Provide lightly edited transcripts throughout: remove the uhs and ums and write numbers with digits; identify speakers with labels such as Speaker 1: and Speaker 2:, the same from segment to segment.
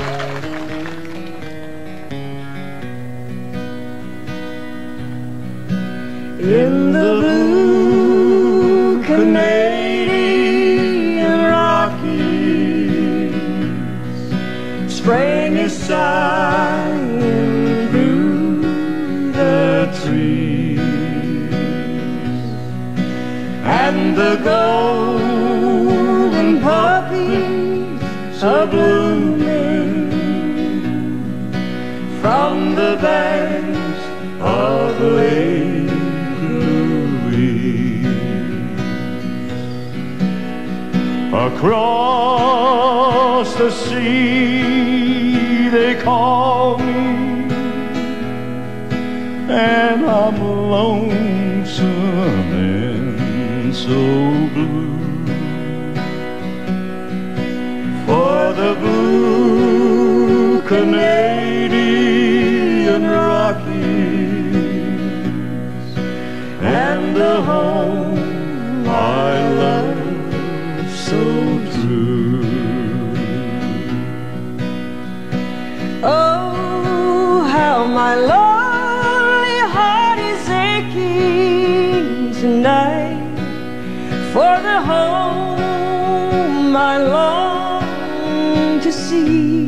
Speaker 1: In the blue Canadian Rockies, spring is sighing through the trees, and the golden poppies are blooming from the banks of Lake Across the sea they call me, and I'm lonesome and so blue, for the blue Canadian Rockies and the home I love so true.
Speaker 2: Oh, how my lonely heart is aching tonight for the home I long to see.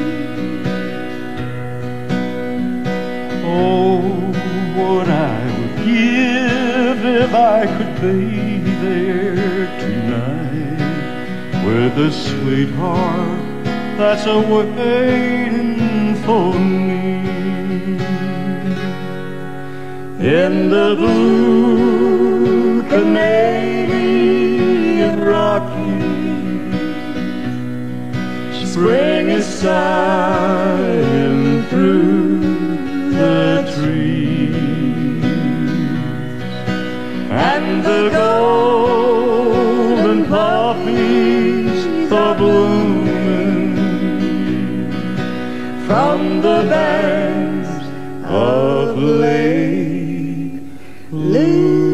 Speaker 1: Oh, what I would give if I could be there tonight with a sweetheart that's a-waiting for me. In the blue Canadian Rockies, spring is sighing through the trees, and the golden poppies are blooming from the banks of Lake Louise.